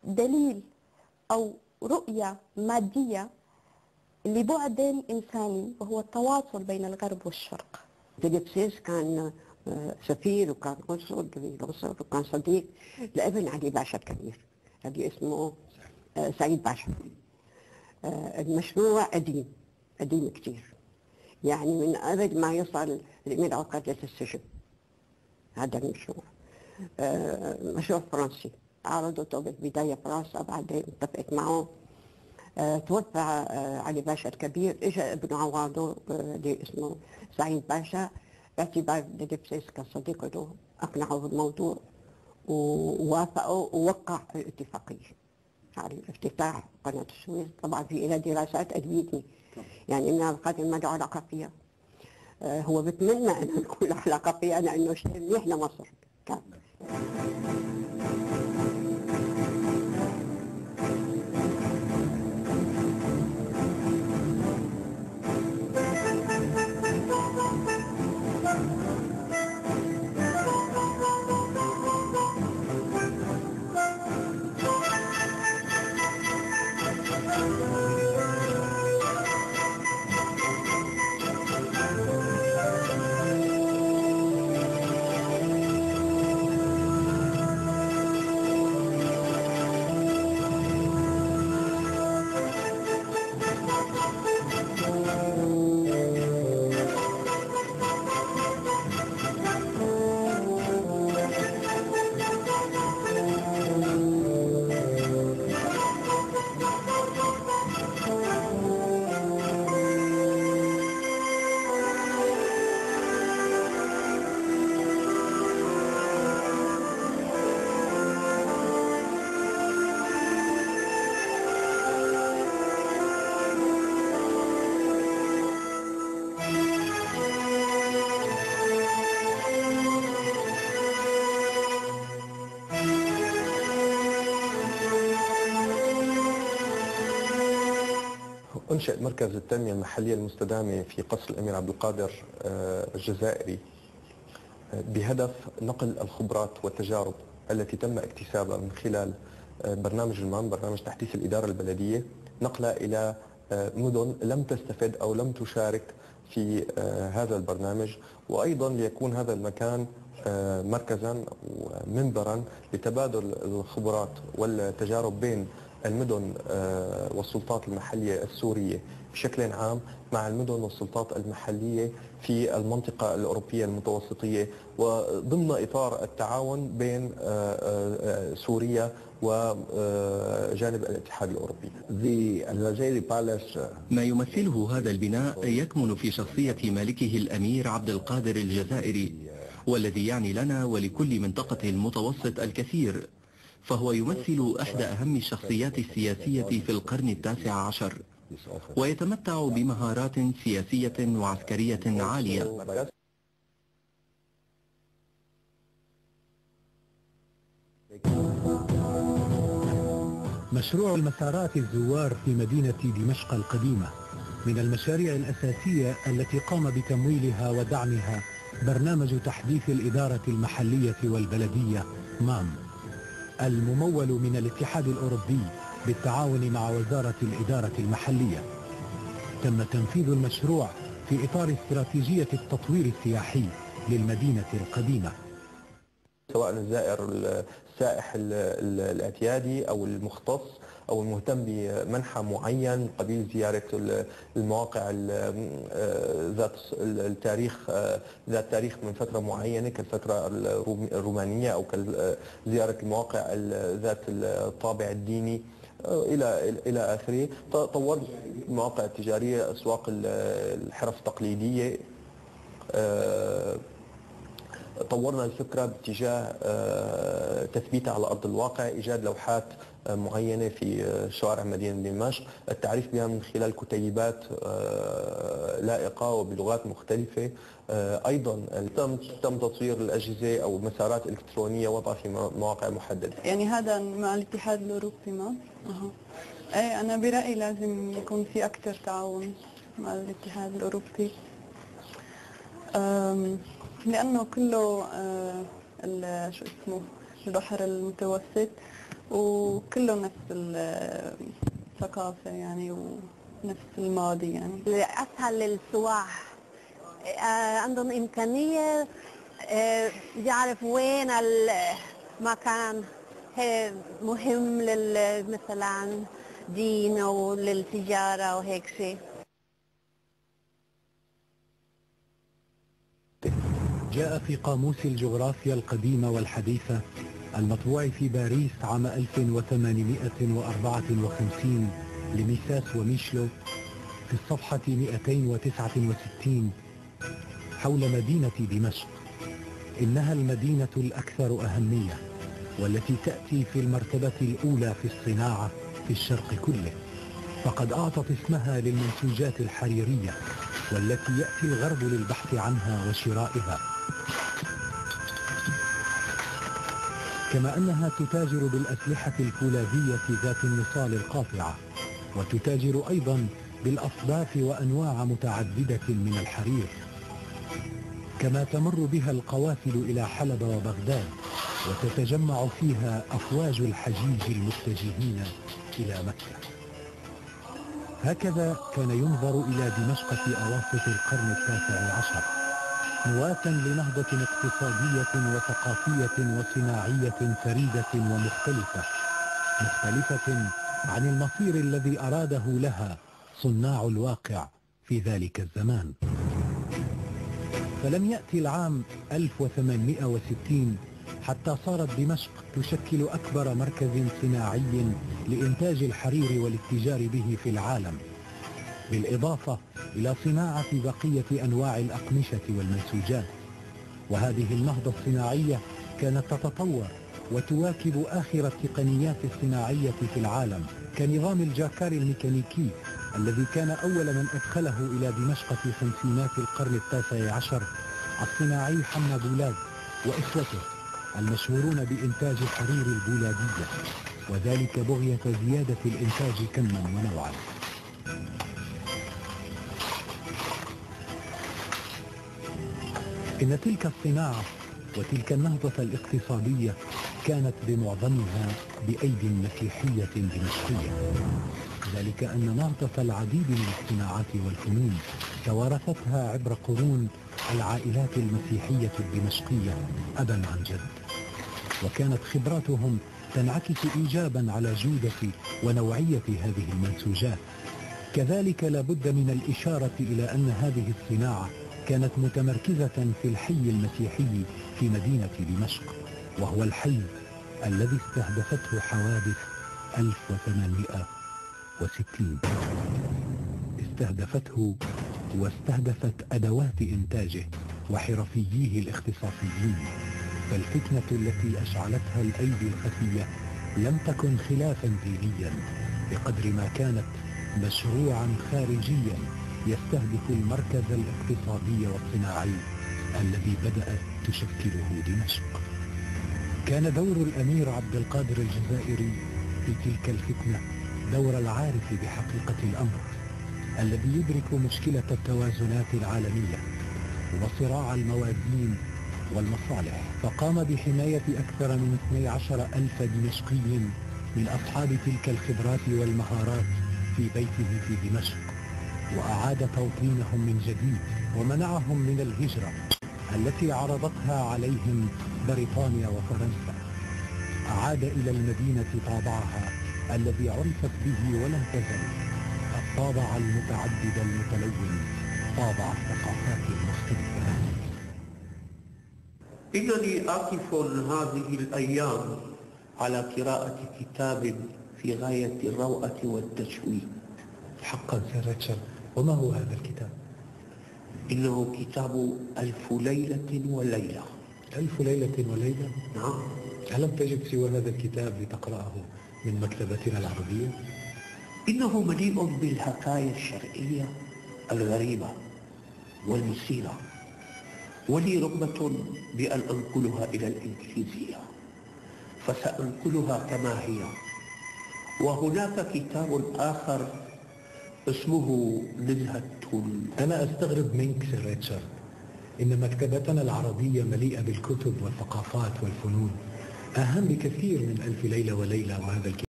دليل أو رؤية مادية لبعد إنساني، وهو التواصل بين الغرب والشرق. فيليب سيس كان سفير وكان قنصل بالأقصر وكان صديق لابن علي باشا الكبير اللي اسمه سعيد باشا. المشروع قديم كثير، يعني من قبل ما يصل الأمير عقد للسجن. هذا المشروع مشروع فرنسي، عرضته بالبداية فرنسا، بعدين اتفقت معه. توفى علي باشا الكبير، اجى ابنه عواضه اللي اسمه سعيد باشا، باعتبار فيليب سيس كان صديق له، اقنعه بالموضوع ووافقوا ووقع الاتفاقيه على افتتاح قناه السويس. طبعا في لها دراسات ادويتني، يعني من القادم ما له علاقه فيها. هو بتمنى انه يكون له علاقه فيها لانه شيء منيح لمصر كان. أنشئ مركز التنمية المحلية المستدامة في قصر الأمير عبد القادر الجزائري بهدف نقل الخبرات والتجارب التي تم اكتسابها من خلال برنامج المام، برنامج تحديث الإدارة البلدية، نقلها إلى مدن لم تستفد أو لم تشارك في هذا البرنامج، وأيضا ليكون هذا المكان مركزا ومنبرا لتبادل الخبرات والتجارب بين المدن والسلطات المحلية السورية بشكل عام مع المدن والسلطات المحلية في المنطقة الأوروبية المتوسطية، وضمن إطار التعاون بين سوريا وجانب الاتحاد الأوروبي. ما يمثله هذا البناء يكمن في شخصية مالكه الأمير عبد القادر الجزائري، والذي يعني لنا ولكل منطقة المتوسط الكثير، فهو يمثل إحدى أهم الشخصيات السياسية في القرن التاسع عشر، ويتمتع بمهارات سياسية وعسكرية عالية. مشروع المسارات الزوار في مدينة دمشق القديمة من المشاريع الأساسية التي قام بتمويلها ودعمها برنامج تحديث الإدارة المحلية والبلدية مام، الممول من الاتحاد الأوروبي بالتعاون مع وزارة الإدارة المحلية. تم تنفيذ المشروع في إطار استراتيجية التطوير السياحي للمدينة القديمة، سواء الزائر السائح الاعتيادي أو المختص أو المهتم بمنحى معين قبيل زيارة المواقع ذات التاريخ ذات تاريخ من فترة معينة كالفترة الرومانية، أو كزيارة المواقع ذات الطابع الديني إلى آخره. طورنا المواقع التجارية، أسواق الحرف التقليدية، طورنا الفكرة باتجاه تثبيتها على أرض الواقع، إيجاد لوحات معينة في شوارع مدينة دمشق، التعريف بها من خلال كتيبات لائقة وبلغات مختلفة. أيضا تم تطوير الأجهزة أو مسارات إلكترونية وضعها في مواقع محددة. يعني هذا مع الاتحاد الأوروبي ما؟ ايه أنا برأيي لازم يكون في أكثر تعاون مع الاتحاد الأوروبي، لأنه كله شو اسمه البحر المتوسط، وكله نفس الثقافة يعني ونفس الماضي يعني. أسهل للسواح، عندهم إمكانية يعرف وين المكان مهم مثلا دين أو للتجارة وهيك شيء. جاء في قاموس الجغرافيا القديمة والحديثة المطبوع في باريس عام 1854 لميساس وميشلو في الصفحة 269 حول مدينة دمشق: إنها المدينة الأكثر أهمية والتي تأتي في المرتبة الأولى في الصناعة في الشرق كله، فقد أعطت اسمها للمنسوجات الحريرية والتي يأتي الغرب للبحث عنها وشرائها، كما أنها تتاجر بالأسلحة الفولاذية ذات النصال القاطعة، وتتاجر أيضا بالأصداف وأنواع متعددة من الحرير، كما تمر بها القوافل إلى حلب وبغداد وتتجمع فيها أفواج الحجيج المتجهين إلى مكة. هكذا كان ينظر إلى دمشق في أواسط القرن التاسع عشر، نواة لنهضة اقتصادية وثقافية وصناعية فريدة ومختلفة عن المصير الذي أراده لها صناع الواقع في ذلك الزمان. فلم يأتي العام 1860 حتى صارت دمشق تشكل أكبر مركز صناعي لإنتاج الحرير والاتجار به في العالم، بالإضافة إلى صناعة بقية أنواع الأقمشة والمنسوجات. وهذه النهضة الصناعية كانت تتطور وتواكب آخر التقنيات الصناعية في العالم، كنظام الجاكار الميكانيكي الذي كان أول من أدخله إلى دمشق في خمسينات القرن التاسع عشر الصناعي حمد بولاد وإخوته المشهورون بإنتاج حرير البولادية، وذلك بغية زيادة الإنتاج كما ونوعا. إن تلك الصناعة وتلك النهضة الاقتصادية كانت بمعظمها بأيدي مسيحية دمشقية، ذلك أن نهضة العديد من الصناعات والفنون توارثتها عبر قرون العائلات المسيحية الدمشقية أبا عن جد، وكانت خبراتهم تنعكس إيجابا على جودة ونوعية هذه المنسوجات. كذلك لا بد من الإشارة إلى أن هذه الصناعة كانت متمركزة في الحي المسيحي في مدينة دمشق، وهو الحي الذي استهدفته حوادث 1860. استهدفته واستهدفت أدوات إنتاجه وحرفييه الاختصاصيين، فالفتنة التي أشعلتها الأيدي الخفية لم تكن خلافا دينيا بقدر ما كانت مشروعا خارجيا يستهدف المركز الاقتصادي والصناعي الذي بدأت تشكله دمشق. كان دور الأمير عبد القادر الجزائري في تلك الفتنة دور العارف بحقيقة الأمر الذي يدرك مشكلة التوازنات العالمية وصراع الموازين والمصالح، فقام بحماية أكثر من 12,000 دمشقي من أصحاب تلك الخبرات والمهارات في بيته في دمشق، وأعاد توطينهم من جديد ومنعهم من الهجرة التي عرضتها عليهم بريطانيا وفرنسا. أعاد إلى المدينة طابعها الذي عرفت به ولم تزل الطابع المتعدد المتلون، طابع الثقافات المختلفة. إنني آسف هذه الأيام على قراءة كتاب في غاية الروعة والتشويق. حقا سير ريتشارد، وما هو هذا الكتاب؟ إنه كتاب 1000 ليلة وليلة. 1000 ليلة وليلة؟ نعم. ألم تجد سوى هذا الكتاب لتقرأه من مكتبتنا العربية؟ إنه مليء بالحكاية الشرعية الغريبة والمثيرة، ولي رغبة بأن أنقلها إلى الإنجليزية، فسأنقلها كما هي. وهناك كتاب آخر اسمه نزهة. أنا أستغرب منك سير ريتشارد، إن مكتبتنا العربية مليئة بالكتب والثقافات والفنون، أهم بكثير من ألف ليلة وليلة، وهذا الكتاب